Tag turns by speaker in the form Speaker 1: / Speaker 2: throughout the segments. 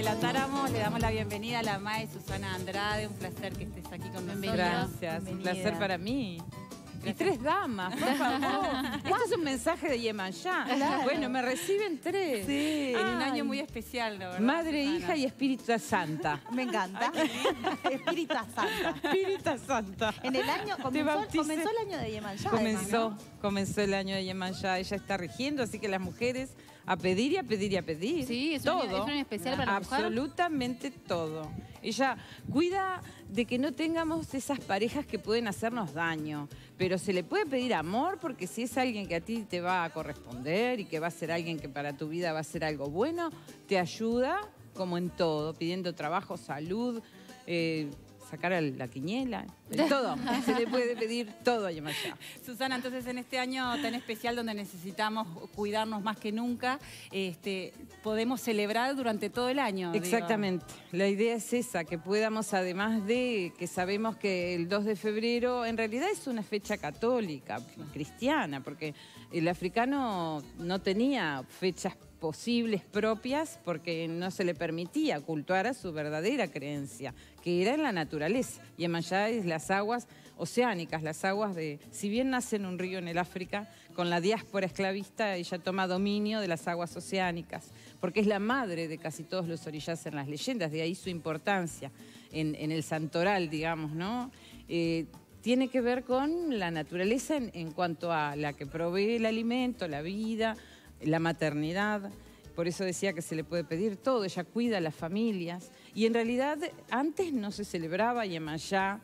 Speaker 1: adelantáramos, le damos la bienvenida a la Mae Susana Andrade. Un placer que estés aquí con nosotros.
Speaker 2: Gracias, un placer para mí. Y 3 damas, por favor. Esto es un mensaje de Yemayá.
Speaker 1: Claro.
Speaker 2: Bueno, me reciben 3.
Speaker 1: Sí, en un año muy especial, la verdad.
Speaker 2: Madre,
Speaker 1: Susana.
Speaker 2: hija y Espíritu Santa.
Speaker 3: Me encanta. Espíritu Santa.
Speaker 2: Espíritu Santa.
Speaker 3: En el año, comenzó el año de Yemayá.
Speaker 2: Comenzó el año de Yemayá. Ella está rigiendo, así que las mujeres a pedir y a pedir y a pedir.
Speaker 4: Sí, es
Speaker 2: todo.
Speaker 4: un año especial para la mujer.
Speaker 2: Absolutamente todo. Ella cuida de que no tengamos esas parejas que pueden hacernos daño, pero se le puede pedir amor, porque si es alguien que a ti te va a corresponder y que va a ser alguien que para tu vida va a ser algo bueno, te ayuda como en todo, pidiendo trabajo, salud, sacar a la quiniela, todo. Se le puede pedir todo a Yemayá.
Speaker 1: Susana, entonces en este año tan especial donde necesitamos cuidarnos más que nunca, podemos celebrar durante todo el año.
Speaker 2: Exactamente. La idea es esa, que podamos, además de que sabemos que el 2 de febrero en realidad es una fecha católica, cristiana, porque el africano no tenía fechas posibles propias porque no se le permitía cultuar a su verdadera creencia, que era en la naturaleza. Yemayá es las aguas oceánicas, las aguas de... Si bien nace en un río en el África, con la diáspora esclavista ella toma dominio de las aguas oceánicas, porque es la madre de casi todos los orillás en las leyendas, de ahí su importancia en el santoral, digamos, ¿no? Tiene que ver con la naturaleza en cuanto a la que provee el alimento, la vida, la maternidad. Por eso decía que se le puede pedir todo. Ella cuida a las familias. Y en realidad antes no se celebraba Yemayá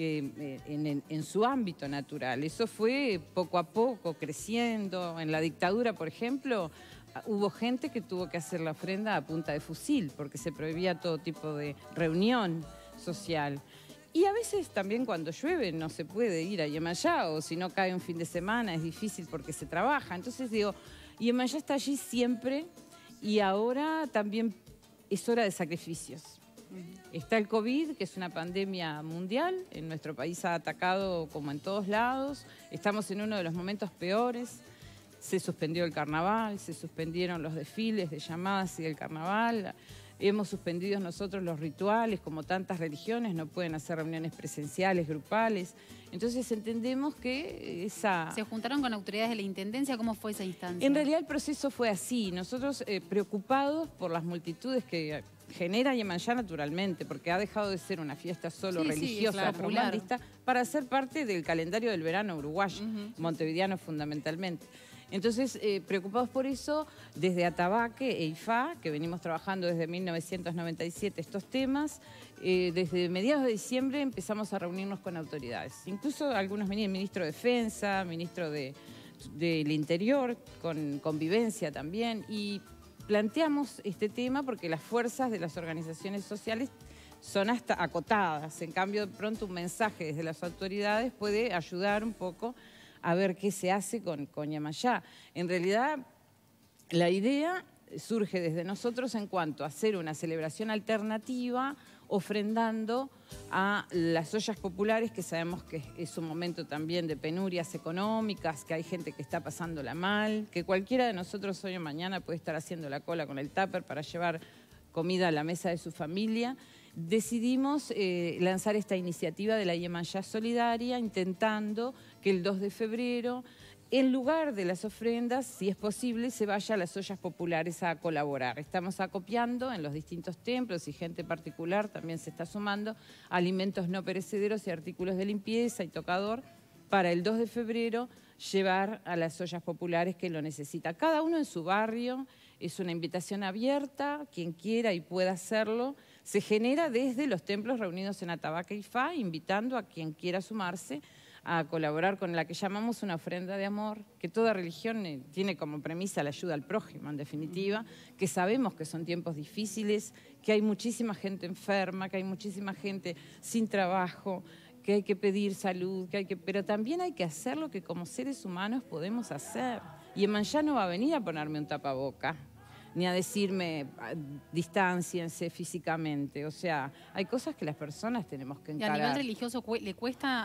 Speaker 2: en su ámbito natural. Eso fue poco a poco creciendo. En la dictadura, por ejemplo, hubo gente que tuvo que hacer la ofrenda a punta de fusil porque se prohibía todo tipo de reunión social. Y a veces también cuando llueve no se puede ir a Yemayá, o si no cae un fin de semana es difícil porque se trabaja. Entonces digo, Yemayá está allí siempre y ahora también es hora de sacrificios. Está el COVID, que es una pandemia mundial, en nuestro país ha atacado como en todos lados, estamos en uno de los momentos peores, se suspendió el carnaval, se suspendieron los desfiles de llamadas y del carnaval, hemos suspendido nosotros los rituales, como tantas religiones, no pueden hacer reuniones presenciales, grupales. Entonces entendemos que esa...
Speaker 4: ¿Se juntaron con autoridades de la Intendencia? ¿Cómo fue esa instancia?
Speaker 2: En realidad el proceso fue así. Nosotros preocupados por las multitudes que genera Yemayá naturalmente, porque ha dejado de ser una fiesta solo religiosa, romántica, para ser parte del calendario del verano uruguayo, montevideano fundamentalmente. Entonces, preocupados por eso, desde Atabaque e IFA, que venimos trabajando desde 1997 estos temas, desde mediados de diciembre empezamos a reunirnos con autoridades. Incluso algunos ministro de Defensa, ministro del Interior, con Convivencia también, y planteamos este tema porque las fuerzas de las organizaciones sociales son hasta acotadas. En cambio, de pronto un mensaje desde las autoridades puede ayudar un poco a ver qué se hace con Yemayá. En realidad, la idea surge desde nosotros en cuanto a hacer una celebración alternativa, ofrendando a las ollas populares, que sabemos que es un momento también de penurias económicas, que hay gente que está pasándola mal, que cualquiera de nosotros hoy o mañana puede estar haciendo la cola con el tupper para llevar comida a la mesa de su familia. Decidimos lanzar esta iniciativa de la Yemayá Solidaria, intentando que el 2 de febrero, en lugar de las ofrendas, si es posible, se vaya a las ollas populares a colaborar. Estamos acopiando en los distintos templos y gente particular también se está sumando alimentos no perecederos y artículos de limpieza y tocador para el 2 de febrero llevar a las ollas populares que lo necesita. Cada uno en su barrio, es una invitación abierta, quien quiera y pueda hacerlo. Se genera desde los templos reunidos en Atabaque y IFA, invitando a quien quiera sumarse a colaborar con la que llamamos una ofrenda de amor, que toda religión tiene como premisa la ayuda al prójimo, en definitiva, que sabemos que son tiempos difíciles, que hay muchísima gente enferma, que hay muchísima gente sin trabajo, que hay que pedir salud, pero también hay que hacer lo que como seres humanos podemos hacer. Y Yemayá no va a venir a ponerme un tapaboca, ni a decirme distánciense físicamente. O sea, hay cosas que las personas tenemos que encarar.
Speaker 4: ¿Y a nivel religioso le cuesta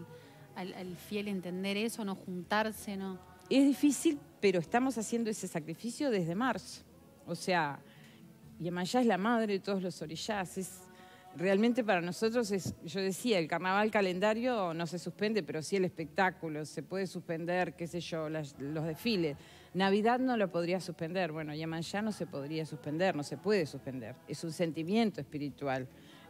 Speaker 4: al fiel entender eso, no juntarse, no?
Speaker 2: Es difícil, pero estamos haciendo ese sacrificio desde marzo. O sea, Yemanjá es la madre de todos los orishás. Realmente para nosotros yo decía, el carnaval calendario no se suspende, pero sí el espectáculo, se puede suspender, qué sé yo, los desfiles. Navidad no lo podría suspender, bueno, Yemanjá no se podría suspender, no se puede suspender. Es un sentimiento espiritual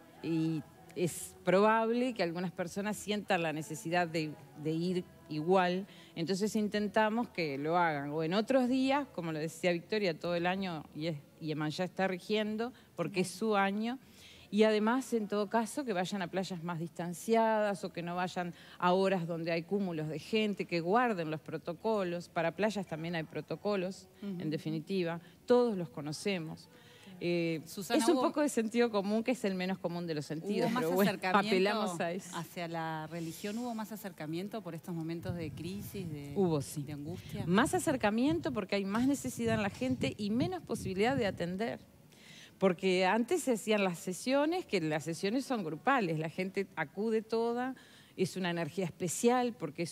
Speaker 2: y es probable que algunas personas sientan la necesidad de ir igual, entonces intentamos que lo hagan. O en otros días, como lo decía Victoria, todo el año Yemanjá está rigiendo porque es su año. Y además, en todo caso, que vayan a playas más distanciadas o que no vayan a horas donde hay cúmulos de gente, que guarden los protocolos. Para playas también hay protocolos, en definitiva. Todos los conocemos. Susana, es un poco de sentido común, que es el menos común de los sentidos,
Speaker 1: pero
Speaker 2: bueno, apelamos a eso.
Speaker 1: ¿Hacia la religión hubo más acercamiento por estos momentos de crisis,
Speaker 2: sí.
Speaker 1: de angustia?
Speaker 2: Más acercamiento porque hay más necesidad en la gente y menos posibilidad de atender. Porque antes se hacían las sesiones, que las sesiones son grupales, la gente acude toda, es una energía especial porque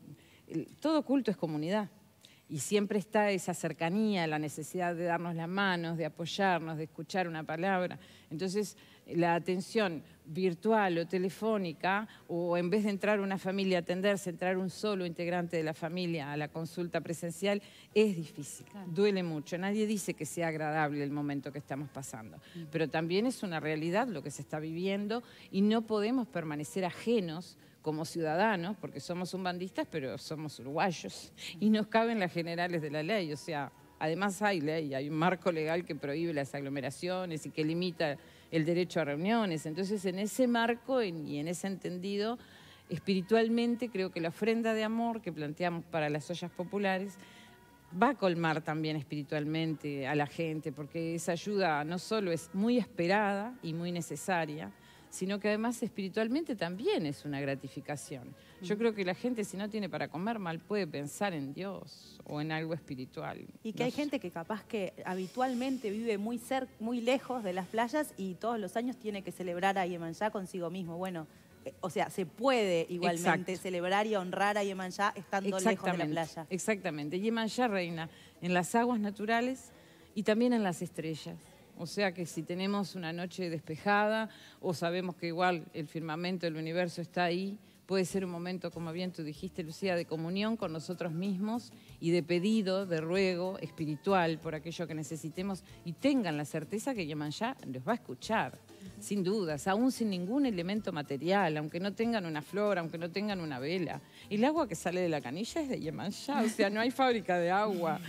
Speaker 2: todo culto es comunidad. Y siempre está esa cercanía, la necesidad de darnos las manos, de apoyarnos, de escuchar una palabra. Entonces, la atención virtual o telefónica, o en vez de entrar una familia a atenderse, entrar un solo integrante de la familia a la consulta presencial, es difícil, duele mucho. Nadie dice que sea agradable el momento que estamos pasando, pero también es una realidad lo que se está viviendo y no podemos permanecer ajenos como ciudadanos, porque somos umbandistas, pero somos uruguayos y nos caben las generales de la ley. O sea, además hay ley, hay un marco legal que prohíbe las aglomeraciones y que limita el derecho a reuniones. Entonces, en ese marco y en ese entendido, espiritualmente creo que la ofrenda de amor que planteamos para las ollas populares va a colmar también espiritualmente a la gente, porque esa ayuda no solo es muy esperada y muy necesaria, sino que además espiritualmente también es una gratificación. Yo creo que la gente, si no tiene para comer, mal puede pensar en Dios o en algo espiritual.
Speaker 3: Y que hay gente que capaz que habitualmente vive muy lejos de las playas y todos los años tiene que celebrar a Yemanjá consigo mismo. Bueno, o sea, se puede igualmente celebrar y honrar a Yemanjá estando lejos de la playa.
Speaker 2: Exactamente. Yemanjá reina en las aguas naturales y también en las estrellas. O sea que si tenemos una noche despejada o sabemos que igual el firmamento del universo está ahí, puede ser un momento, como bien tú dijiste, Lucía, de comunión con nosotros mismos y de pedido, de ruego espiritual por aquello que necesitemos y tengan la certeza que Yemanjá los va a escuchar, sin dudas, aún sin ningún elemento material, aunque no tengan una flor, aunque no tengan una vela. El agua que sale de la canilla es de Yemanjá, o sea, no hay fábrica de agua.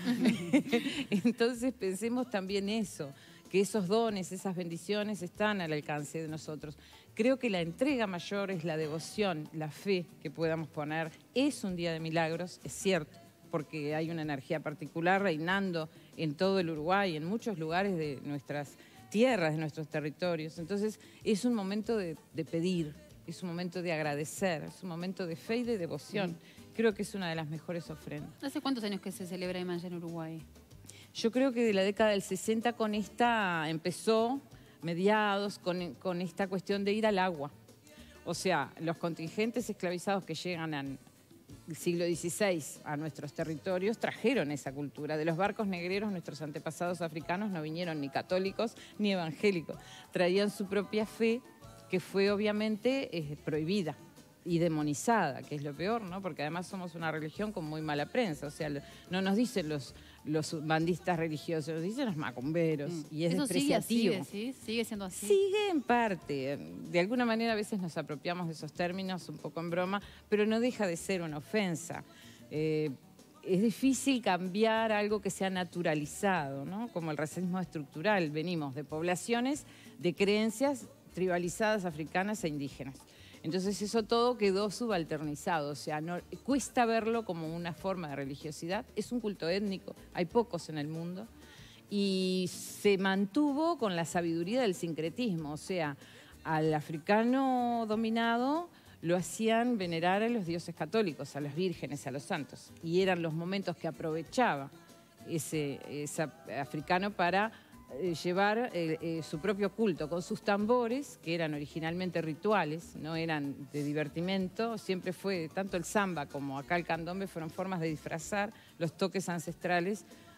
Speaker 2: Entonces pensemos también eso, que esos dones, esas bendiciones están al alcance de nosotros. Creo que la entrega mayor es la devoción, la fe que podamos poner. Es un día de milagros, es cierto, porque hay una energía particular reinando en todo el Uruguay, en muchos lugares de nuestras tierras, de nuestros territorios. Entonces, es un momento de pedir, es un momento de agradecer, es un momento de fe y de devoción. Creo que es una de las mejores ofrendas.
Speaker 4: ¿Hace cuántos años que se celebra Yemanjá en Uruguay?
Speaker 2: Yo creo que de la década del 60 con esta empezó, mediados, con esta cuestión de ir al agua. O sea, los contingentes esclavizados que llegan al siglo XVI a nuestros territorios trajeron esa cultura. De los barcos negreros, nuestros antepasados africanos no vinieron ni católicos ni evangélicos. Traían su propia fe, que fue obviamente prohibida y demonizada, que es lo peor, ¿no? Porque además somos una religión con muy mala prensa. O sea, no nos dicen los bandistas religiosos, nos dicen los macumberos, y es despreciativo.
Speaker 4: Eso sigue, ¿sí? ¿Sigue siendo así?
Speaker 2: Sigue en parte. De alguna manera a veces nos apropiamos de esos términos un poco en broma, pero no deja de ser una ofensa. Es difícil cambiar algo que se ha naturalizado, ¿no? Como el racismo estructural. Venimos de poblaciones, de creencias tribalizadas africanas e indígenas. Entonces eso todo quedó subalternizado, o sea, cuesta verlo como una forma de religiosidad. Es un culto étnico, hay pocos en el mundo, y se mantuvo con la sabiduría del sincretismo, o sea, al africano dominado lo hacían venerar a los dioses católicos, a las vírgenes, a los santos, y eran los momentos que aprovechaba ese africano para llevar su propio culto con sus tambores, que eran originalmente rituales, no eran de divertimento. Siempre fue, tanto el samba como acá el candombe fueron formas de disfrazar los toques ancestrales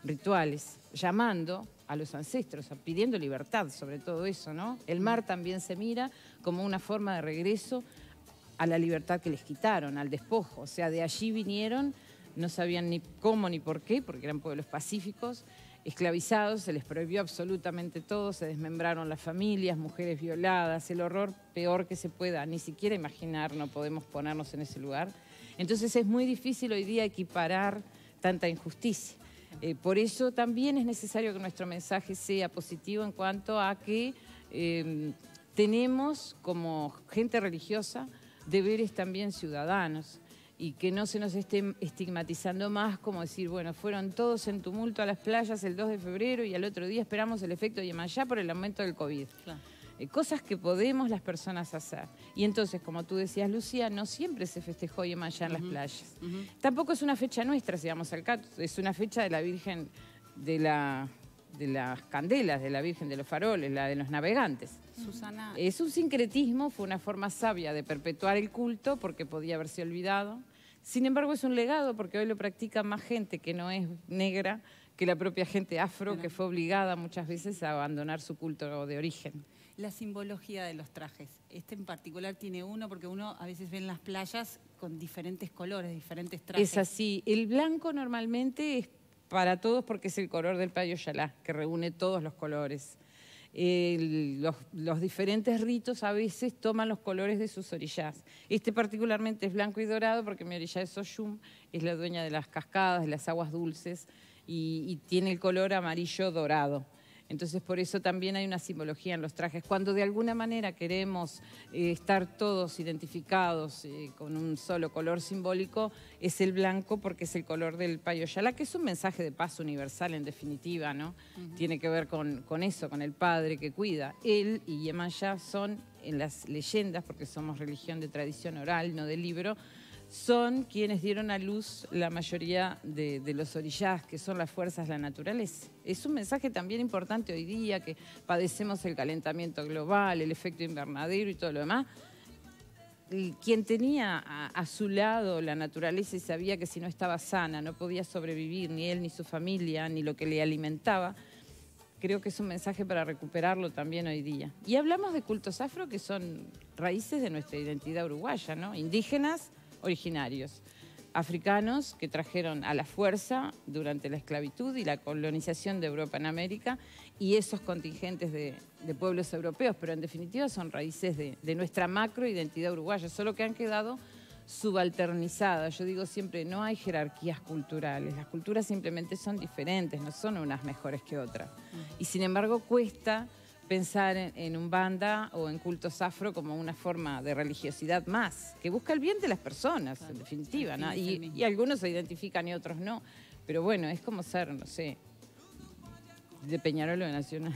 Speaker 2: rituales, llamando a los ancestros, pidiendo libertad sobre todo eso, ¿no? El mar también se mira como una forma de regreso a la libertad que les quitaron, al despojo. O sea, de allí vinieron, no sabían ni cómo ni por qué, porque eran pueblos pacíficos, esclavizados, se les prohibió absolutamente todo, se desmembraron las familias, mujeres violadas, el horror peor que se pueda ni siquiera imaginar, no podemos ponernos en ese lugar. Entonces es muy difícil hoy día equiparar tanta injusticia. Por eso también es necesario que nuestro mensaje sea positivo en cuanto a que tenemos como gente religiosa deberes también ciudadanos, y que no se nos esté estigmatizando más como decir, bueno, fueron todos en tumulto a las playas el 2 de febrero y al otro día esperamos el efecto Yemanjá por el aumento del COVID. Claro. Cosas que podemos las personas hacer. Y entonces, como tú decías, Lucía, no siempre se festejó Yemanjá en las playas. Tampoco es una fecha nuestra, si vamos al caso, es una fecha de la Virgen de las Candelas, de la Virgen de los Faroles, la de los navegantes.
Speaker 1: Susana.
Speaker 2: Es un sincretismo, fue una forma sabia de perpetuar el culto porque podía haberse olvidado. Sin embargo, es un legado porque hoy lo practica más gente que no es negra que la propia gente afro, que fue obligada muchas veces a abandonar su culto de origen.
Speaker 1: La simbología de los trajes. Este en particular tiene uno, porque uno a veces ve en las playas con diferentes colores, diferentes trajes.
Speaker 2: Es así. El blanco normalmente es para todos porque es el color del Payo Yalá, que reúne todos los colores. Los diferentes ritos a veces toman los colores de sus orillás. Este particularmente es blanco y dorado porque mi orilla es Oshum, es la dueña de las cascadas, de las aguas dulces, y tiene el color amarillo dorado. Entonces por eso también hay una simbología en los trajes. Cuando de alguna manera queremos estar todos identificados con un solo color simbólico, es el blanco porque es el color del Payo Yalá, que es un mensaje de paz universal en definitiva, ¿no? Tiene que ver con eso, con el padre que cuida. Él y Yemanjá son, en las leyendas, porque somos religión de tradición oral, no de libro, son quienes dieron a luz la mayoría de los orillás, que son las fuerzas de la naturaleza. Es un mensaje también importante hoy día, que padecemos el calentamiento global, el efecto invernadero y todo lo demás. Quien tenía a su lado la naturaleza y sabía que si no estaba sana no podía sobrevivir, ni él, ni su familia, ni lo que le alimentaba, creo que es un mensaje para recuperarlo también hoy día. Y hablamos de cultos afro que son raíces de nuestra identidad uruguaya, ¿no? Indígenas, originarios, africanos que trajeron a la fuerza durante la esclavitud y la colonización de Europa en América, y esos contingentes de pueblos europeos, pero en definitiva son raíces de nuestra macroidentidad uruguaya, solo que han quedado subalternizadas. Yo digo siempre, no hay jerarquías culturales, las culturas simplemente son diferentes, no son unas mejores que otras. Y sin embargo cuesta pensar en Umbanda o en cultos afro como una forma de religiosidad más, que busca el bien de las personas, claro, en definitiva, ¿no? Y algunos se identifican y otros no. Pero bueno, es como ser, no sé, de Peñarol o de Nacional.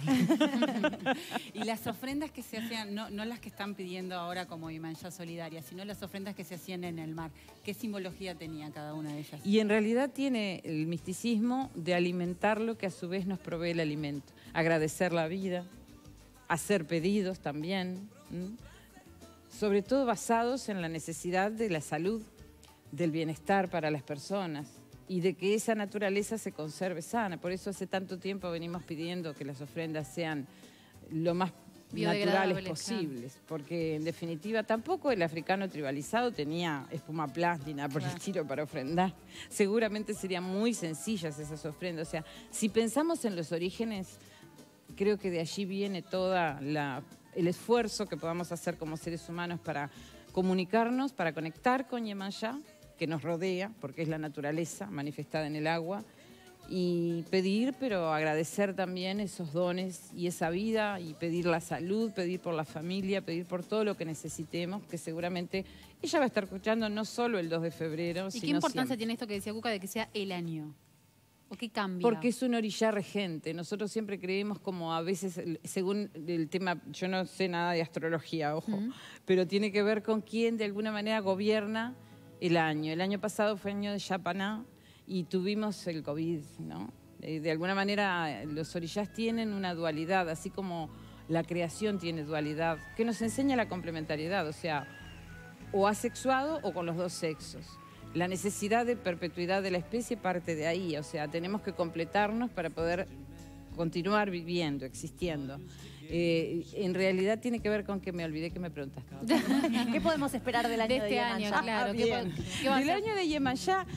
Speaker 1: Y las ofrendas que se hacían, no las que están pidiendo ahora como Yemanjá Solidaria, sino las ofrendas que se hacían en el mar. ¿Qué simbología tenía cada una de ellas?
Speaker 2: Y en realidad tiene el misticismo de alimentar lo que a su vez nos provee el alimento. Agradecer la vida, hacer pedidos también, sobre todo basados en la necesidad de la salud, del bienestar para las personas y de que esa naturaleza se conserve sana. Por eso hace tanto tiempo venimos pidiendo que las ofrendas sean lo más naturales posibles, claro, porque en definitiva tampoco el africano tribalizado tenía espuma plástica por el estilo para ofrendar. Seguramente serían muy sencillas esas ofrendas. O sea, si pensamos en los orígenes, creo que de allí viene todo el esfuerzo que podamos hacer como seres humanos para comunicarnos, para conectar con Yemanjá, que nos rodea, porque es la naturaleza manifestada en el agua, y pedir, pero agradecer también esos dones y esa vida, y pedir la salud, pedir por la familia, pedir por todo lo que necesitemos, que seguramente ella va a estar escuchando no solo el 2 de febrero,
Speaker 4: ¿Y qué importancia tiene esto que decía Cuca de que sea el año? ¿O qué cambia?
Speaker 2: Porque es un orillá regente. Nosotros siempre creemos como a veces, según el tema, yo no sé nada de astrología, ojo, pero tiene que ver con quién de alguna manera gobierna el año. El año pasado fue año de Yapaná y tuvimos el COVID, ¿no? De alguna manera los orillás tienen una dualidad, así como la creación tiene dualidad, que nos enseña la complementariedad, o sea, o asexuado o con los dos sexos. la necesidad de perpetuidad de la especie parte de ahí, o sea, tenemos que completarnos para poder continuar viviendo, existiendo. En realidad tiene que ver con que me olvidé que me preguntaste.
Speaker 3: ¿Qué podemos esperar del año de
Speaker 4: este año?
Speaker 3: Yemanjá?
Speaker 4: Claro,
Speaker 2: Del año de Yemanjá,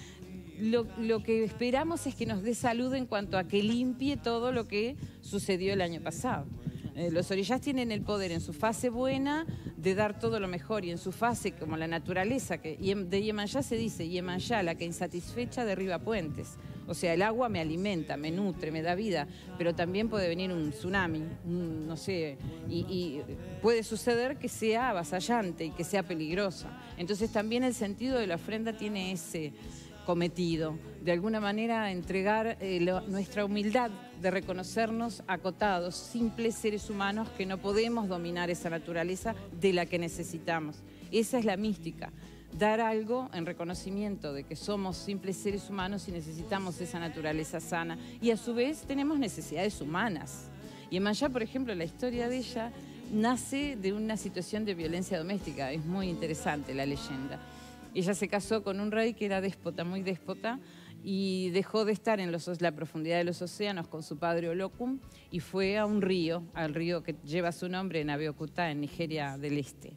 Speaker 2: lo que esperamos es que nos dé salud en cuanto a que limpie todo lo que sucedió el año pasado. Los orishás tienen el poder en su fase buena de dar todo lo mejor y en su fase como la naturaleza, que de Yemanjá se dice, Yemanjá, la que insatisfecha derriba puentes. O sea, el agua me alimenta, me nutre, me da vida, pero también puede venir un tsunami, no sé, y puede suceder que sea avasallante y que sea peligrosa. Entonces también el sentido de la ofrenda tiene ese cometido, de alguna manera entregar nuestra humildad de reconocernos acotados, simples seres humanos que no podemos dominar esa naturaleza de la que necesitamos. Esa es la mística, dar algo en reconocimiento de que somos simples seres humanos y necesitamos esa naturaleza sana y a su vez tenemos necesidades humanas. Yemanjá, por ejemplo, la historia de ella nace de una situación de violencia doméstica, es muy interesante la leyenda. Ella se casó con un rey que era déspota, muy déspota, y dejó de estar en la profundidad de los océanos con su padre Olokun y fue a un río, al río que lleva su nombre en Abeokuta, en Nigeria del Este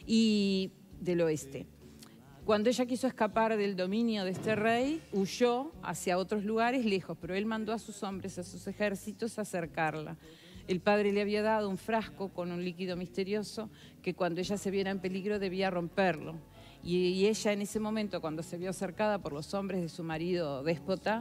Speaker 2: y del Oeste. Cuando ella quiso escapar del dominio de este rey, huyó hacia otros lugares lejos, pero él mandó a sus hombres, a sus ejércitos, a acercarla. El padre le había dado un frasco con un líquido misterioso que cuando ella se viera en peligro debía romperlo. Y ella en ese momento, cuando se vio cercada por los hombres de su marido déspota,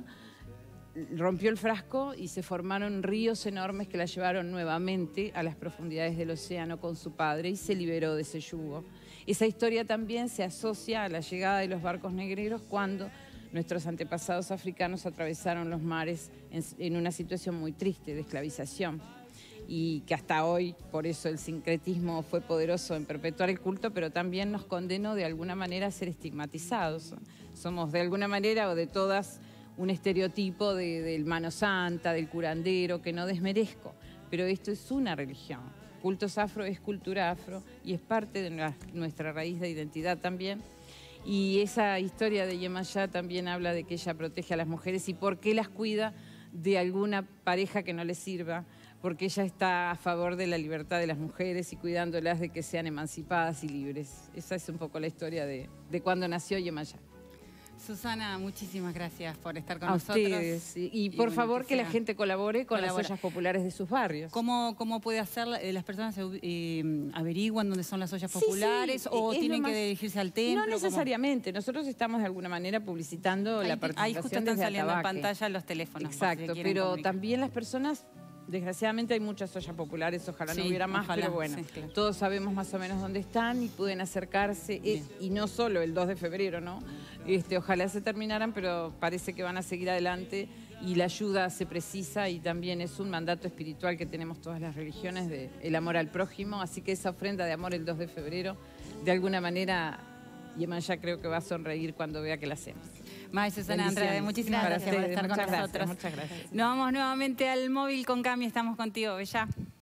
Speaker 2: rompió el frasco y se formaron ríos enormes que la llevaron nuevamente a las profundidades del océano con su padre y se liberó de ese yugo. Esa historia también se asocia a la llegada de los barcos negreros cuando nuestros antepasados africanos atravesaron los mares en una situación muy triste de esclavización. Y que hasta hoy, por eso el sincretismo fue poderoso en perpetuar el culto, pero también nos condenó de alguna manera a ser estigmatizados. Somos de alguna manera o de todas un estereotipo del mano santa, del curandero, que no desmerezco, pero esto es una religión. Cultos afro es cultura afro y es parte de nuestra raíz de identidad también. Y esa historia de Yemanjá también habla de que ella protege a las mujeres y por qué las cuida de alguna pareja que no les sirva, porque ella está a favor de la libertad de las mujeres y cuidándolas de que sean emancipadas y libres. Esa es un poco la historia de cuando nació Yemanjá.
Speaker 1: Susana, muchísimas gracias por estar con
Speaker 2: a
Speaker 1: nosotros.
Speaker 2: Ustedes, y por favor que la gente colabore con las ollas populares de sus barrios.
Speaker 1: ¿Cómo puede hacer? ¿Las personas averiguan dónde son las ollas populares o tienen que dirigirse al templo?
Speaker 2: No necesariamente. Nosotros estamos de alguna manera publicitando la participación.
Speaker 1: Ahí justo están saliendo en pantalla los teléfonos.
Speaker 2: Exacto, pero también las personas... Desgraciadamente hay muchas ollas populares, ojalá no hubiera más, pero bueno, claro. Todos sabemos más o menos dónde están y pueden acercarse, y no solo el 2 de febrero, ¿no? Ojalá se terminaran, pero parece que van a seguir adelante y la ayuda se precisa y también es un mandato espiritual que tenemos todas las religiones de el amor al prójimo, así que esa ofrenda de amor el 2 de febrero, de alguna manera, Yemanjá creo que va a sonreír cuando vea que la hacemos.
Speaker 1: Maestra Susana Andrade, muchísimas gracias por estar con nosotros.
Speaker 2: Muchas gracias.
Speaker 1: Nos vamos nuevamente al móvil con Cami, estamos contigo, Bella.